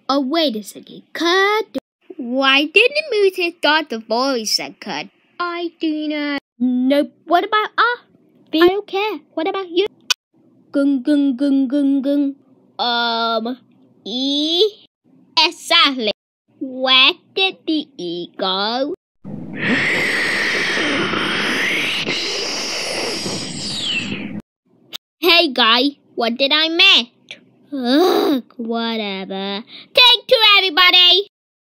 Oh, wait a second. Cut. Why didn't the music start the voice that cut? I do not. Nope. What about I don't care. What about you? Gung gung gung gung gung. Exactly. Where did the E go? Hey guy, what did I miss? Ugh, whatever. Take two, everybody!